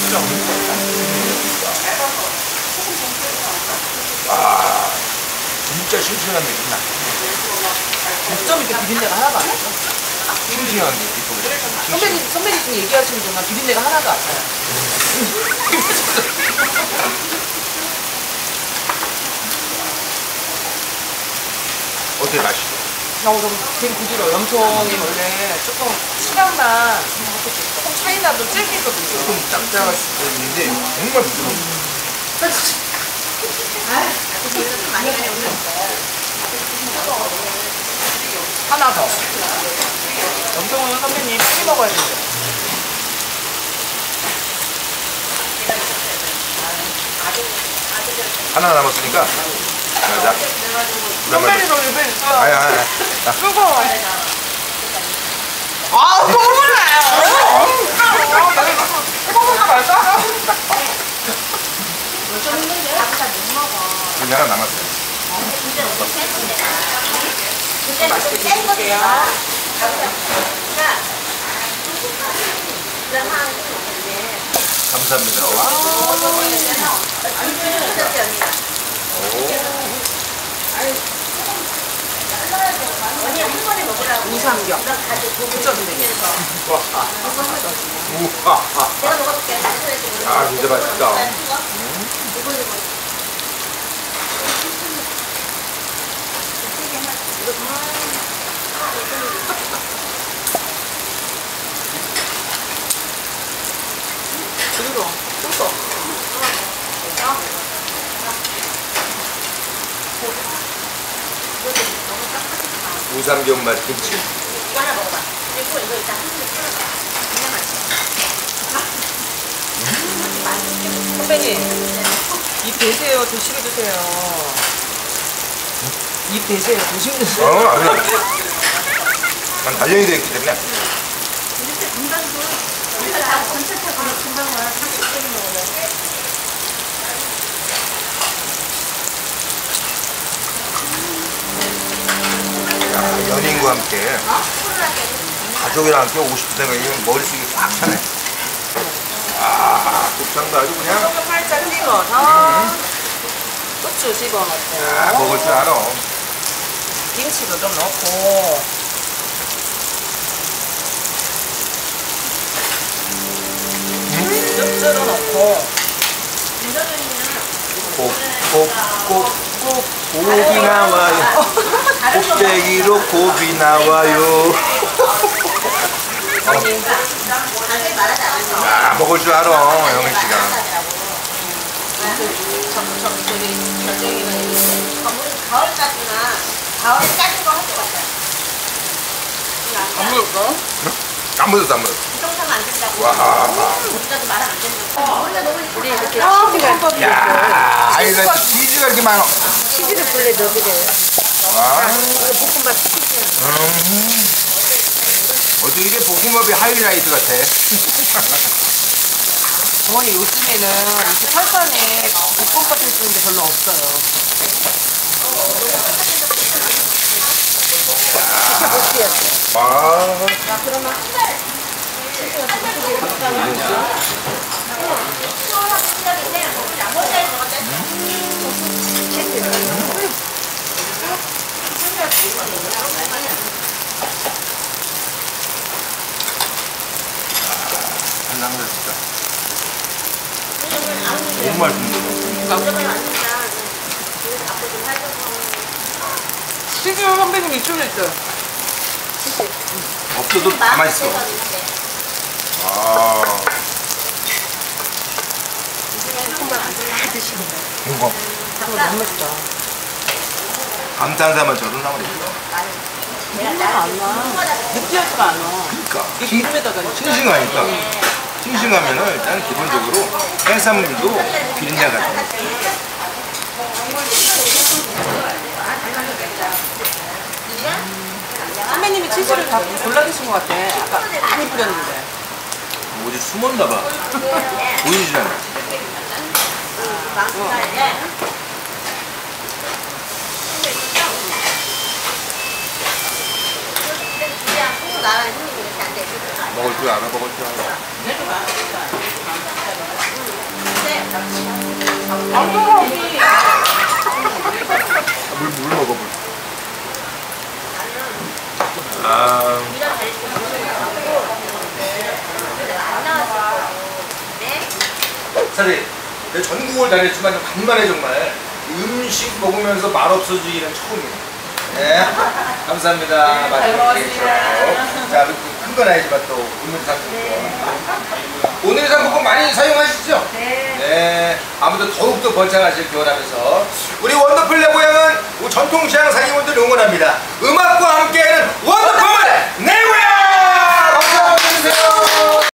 아, 진짜 싱싱한 느낌 나. 어쩜 이렇게 비린내가 하나도 안 나죠? 싱싱한 느낌. 선배님 지금 얘기하시는 동안 비린내가 하나도 안 나요. 어때 맛이? 되게 부드러워요. 염통이 원래 조금 시간만 조금 차이 나도 질기거든요. 조금 짭짤할 수도 있는데 정말 부드러워. 하나 더. 염통은 선배님 빨리 먹어야 돼요. 하나 남았으니까. 자, 선배님도 입에 있어요. 아니. 뜨거워. 아, 너무 나요. 뜨거워서 말까? 여기 하나 남았어요. 맛있게 드실게요. 감사합니다. 와. 우삼겹. 그쵸, 선배님? 우와. 아, 진짜 맛있다. 부드러워. 꿀꺽. 우삼겹 맛 김치. 이거 하나 먹어봐. 그리고 이거 일단 한 입 풀어봐. 진짜 맛있어. 선배님, 입 대세요. 조심히 드세요. 입 대세요. 조심히 드세요. 아니. 난 단련이 되어 있기 때문에. 이렇게 금방도 우리가 다 건설하고 금방 와. 30분이 먹어요. 연인과 함께 가족이랑 함께 오고 싶은 생각이 머릿속에 꽉 차네. 아, 곱창도 아주 그냥 조금 살짝 찍어서 고추 집어넣고 먹을 줄 알아. 김치도 좀 넣고 쓱쓱 넣고 꼭 고비 나와요. 곱빼기로 고비 나와요. 아, 먹을 줄 알아, 영희 씨가. 가을까지나 가을에 짜는 거 할 것 같아요. 안 먹을까? 안 묻었어, 안 묻었어. 부동산 안 된다고. 와. 우리가 말안 된다고. 우리가 너무 우리 이렇게 치즈가 야, 아이가 치즈가 이렇게 많아. 치즈를 원래 넣어드려요. 와. 이거 볶음밥 시키세요. 어떻게 이게 볶음밥이 하이라이트 같아. 어머니 요즘에는 이렇게 설산에 볶음밥 해주는 게 별로 없어요. 와. 자, 그러면 한 달. 한상들 진짜. 너무 맛있는데. 치즈 선배님 이쪽에 있어요. 없어도 다 맛있어. 아. 이거 너무 맛있다. 감탄사만 저런 나물이죠. 안 나. 느끼하지가 않아. 그러니까 이게 기름에다가 싱싱하니까. 싱싱하면은 일단 기본적으로 해산물도 비린내가 나. 선배님이 치즈를 다 골라 드신 것 같아. 아까 많이 뿌렸는데. 어디 숨었나 봐. 보이지 않아. 먹을 줄 알아, 먹을 줄 알아. 물 먹어, 물. 아. 사실 내가 전국을 다녔지만 간만에 정말 음식 먹으면서 말 없어지기는 처음이에요. 네, 감사합니다. 잘 먹었습니다. 자, 큰 건 아니지만 또 오늘 상품권. 오늘 상품권 많이 사용하시죠? 네. 아무튼 더욱더 번창하실 기원하면서 우리 원더풀 내고향은 전통시장 사기꾼들 응원합니다. 음악과 함께하는 원